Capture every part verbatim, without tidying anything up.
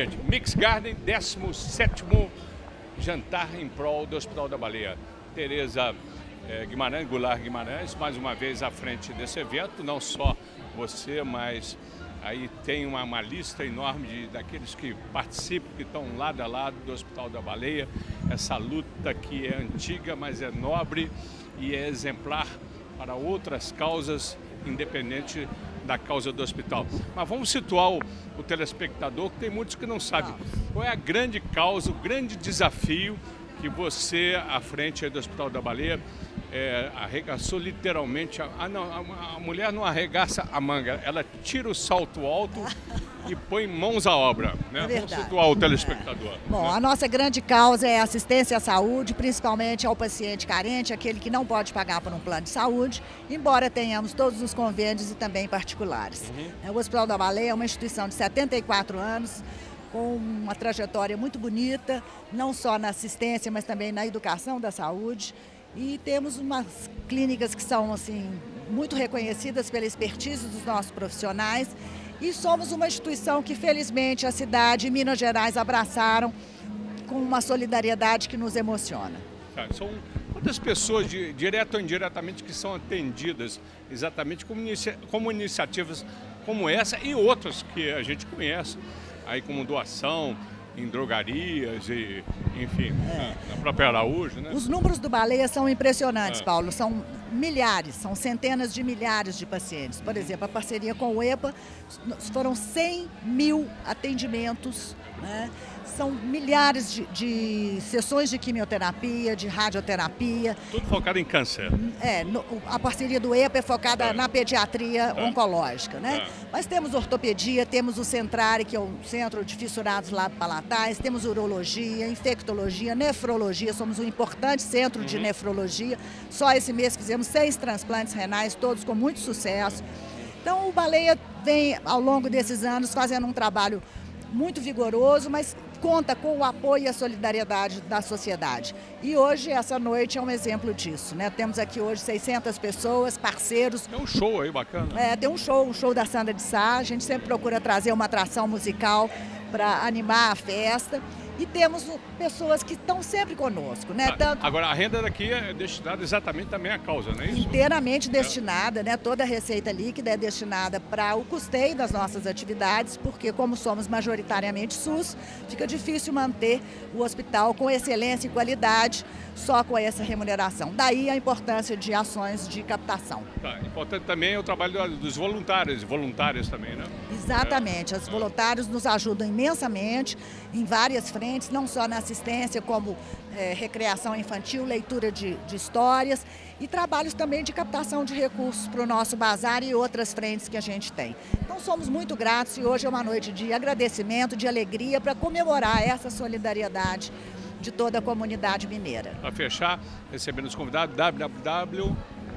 gente, Mix Garden, décimo sétimo jantar em prol do Hospital da Baleia. Tereza é, Guimarães, Goulart Guimarães, mais uma vez à frente desse evento, não só você, mas aí tem uma, uma lista enorme de, daqueles que participam, que estão lado a lado do Hospital da Baleia. Essa luta que é antiga, mas é nobre e é exemplar para outras causas, independente da causa do hospital. Mas vamos situar o, o telespectador, que tem muitos que não sabem. Qual é a grande causa, o grande desafio que você, à frente do Hospital da Baleia, é, arregaçou literalmente, a, a, não, a, a mulher não arregaça a manga, ela tira o salto alto e põe mãos à obra, né? É Vamos situar o telespectador. É. Bom, né? A nossa grande causa é assistência à saúde, principalmente ao paciente carente, aquele que não pode pagar por um plano de saúde, embora tenhamos todos os convênios e também particulares. Uhum. O Hospital da Baleia é uma instituição de setenta e quatro anos, com uma trajetória muito bonita, não só na assistência, mas também na educação da saúde. E temos umas clínicas que são assim, muito reconhecidas pela expertise dos nossos profissionais. E somos uma instituição que, felizmente, a cidade e Minas Gerais abraçaram com uma solidariedade que nos emociona. Tá, são quantas pessoas, de, direto ou indiretamente, que são atendidas exatamente como, inicia, como iniciativas como essa e outras que a gente conhece, aí como doação em drogarias e, enfim, é. na, na própria Araújo, né? Os números do Baleia são impressionantes, é. Paulo. São milhares, são centenas de milhares de pacientes. Por exemplo, a parceria com o EPA foram cem mil atendimentos, né? São milhares de, de sessões de quimioterapia, de radioterapia. Tudo focado em câncer. É, no, a parceria do EPA é focada é. na pediatria é. oncológica, né? É. Mas temos ortopedia, temos o Centrare, que é o Centro de Fissurados Labiopalatais, temos urologia, infectologia, nefrologia, somos um importante centro uhum. de nefrologia. Só esse mês fizemos seis transplantes renais, todos com muito sucesso. Então o Baleia vem, ao longo desses anos, fazendo um trabalho muito vigoroso, mas conta com o apoio e a solidariedade da sociedade. E hoje, essa noite, é um exemplo disso, né? Temos aqui hoje seiscentas pessoas, parceiros. Tem um show aí bacana. É, tem um show, um show da Sandra de Sá. A gente sempre procura trazer uma atração musical para animar a festa. E temos pessoas que estão sempre conosco, né? Ah, Tanto... Agora, a renda daqui é destinada exatamente também à causa, não é isso? Inteiramente destinada, é. né? Toda a receita líquida é destinada para o custeio das nossas atividades, porque como somos majoritariamente SUS, fica difícil manter o hospital com excelência e qualidade só com essa remuneração. Daí a importância de ações de captação. Tá, importante também é o trabalho dos voluntários e voluntárias também, né? Exatamente. É. Os voluntários nos ajudam imensamente em várias frentes, não só na assistência, como é, recreação infantil, leitura de, de histórias e trabalhos também de captação de recursos para o nosso bazar e outras frentes que a gente tem. Então somos muito gratos e hoje é uma noite de agradecimento, de alegria para comemorar essa solidariedade de toda a comunidade mineira. Para fechar, recebendo os convidados, w w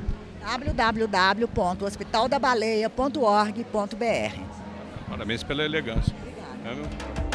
w w w w ponto hospital da baleia ponto org ponto b r. Parabéns pela elegância. Obrigada. É,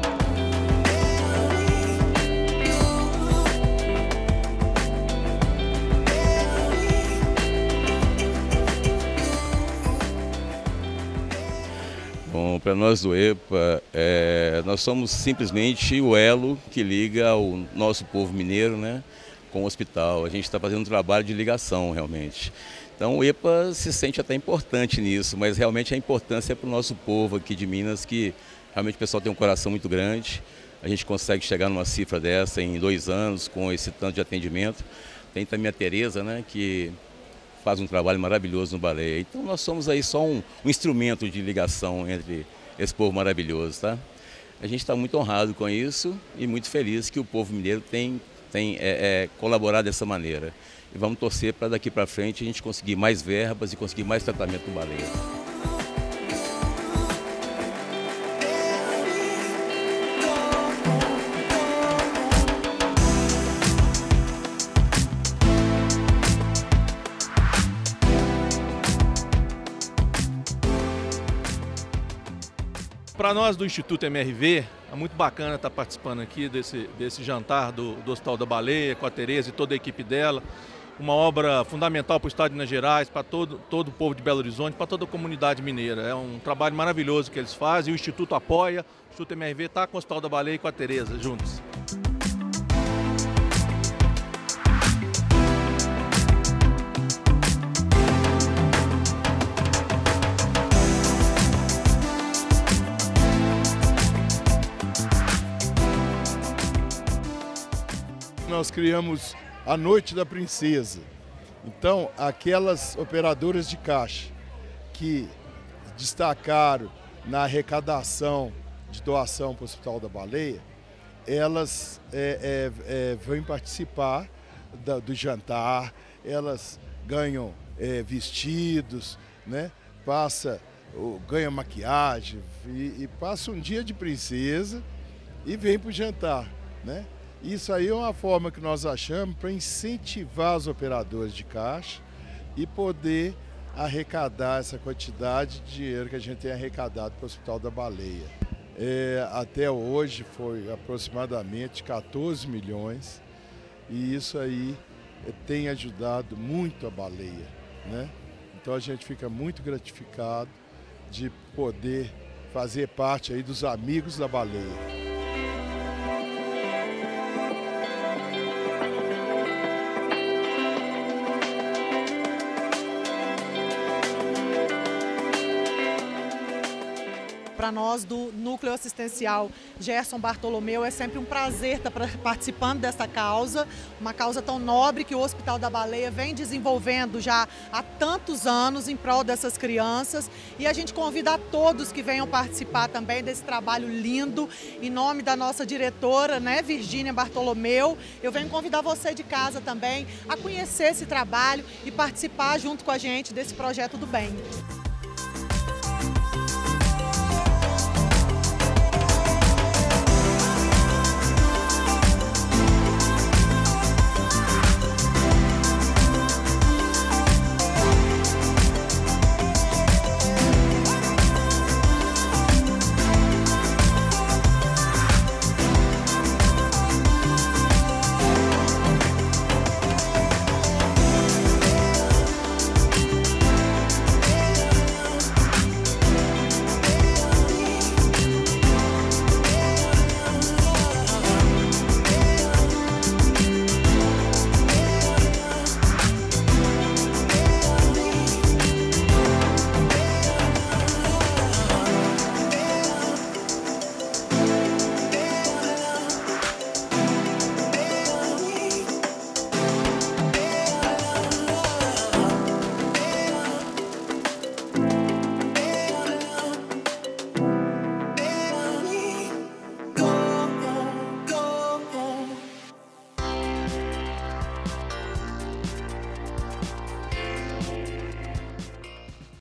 Bom, para nós do EPA, é, nós somos simplesmente o elo que liga o nosso povo mineiro, né, com o hospital. A gente está fazendo um trabalho de ligação, realmente. Então o EPA se sente até importante nisso, mas realmente a importância é para o nosso povo aqui de Minas, que realmente o pessoal tem um coração muito grande. A gente consegue chegar numa cifra dessa em dois anos, com esse tanto de atendimento. Tem também a Tereza, né, que faz um trabalho maravilhoso no Baleia. Então nós somos aí só um, um instrumento de ligação entre esse povo maravilhoso, tá? A gente está muito honrado com isso e muito feliz que o povo mineiro tem, tem é, é, colaborado dessa maneira. E vamos torcer para daqui para frente a gente conseguir mais verbas e conseguir mais tratamento no Baleia. Para nós do Instituto M R V, é muito bacana estar participando aqui desse, desse jantar do, do Hospital da Baleia, com a Tereza e toda a equipe dela, uma obra fundamental para o estado de Minas Gerais, para todo, todo o povo de Belo Horizonte, para toda a comunidade mineira. É um trabalho maravilhoso que eles fazem, o Instituto apoia, o Instituto M R V está com o Hospital da Baleia e com a Tereza juntos. Nós criamos a Noite da Princesa. Então, aquelas operadoras de caixa que destacaram na arrecadação de doação para o Hospital da Baleia, elas é, é, é, vão participar da, do jantar, elas ganham é, vestidos, né? Passa, ganham maquiagem e, e passa um dia de princesa e vem para o jantar, né? Isso aí é uma forma que nós achamos para incentivar os operadores de caixa e poder arrecadar essa quantidade de dinheiro que a gente tem arrecadado para o Hospital da Baleia. É, até hoje foi aproximadamente quatorze milhões e isso aí tem ajudado muito a Baleia, né? Então a gente fica muito gratificado de poder fazer parte aí dos amigos da Baleia. Para nós do Núcleo Assistencial Gerson Bartolomeu é sempre um prazer estar participando dessa causa, uma causa tão nobre que o Hospital da Baleia vem desenvolvendo já há tantos anos em prol dessas crianças, e a gente convida a todos que venham participar também desse trabalho lindo. Em nome da nossa diretora, né, Virgínia Bartolomeu, eu venho convidar você de casa também a conhecer esse trabalho e participar junto com a gente desse projeto do bem.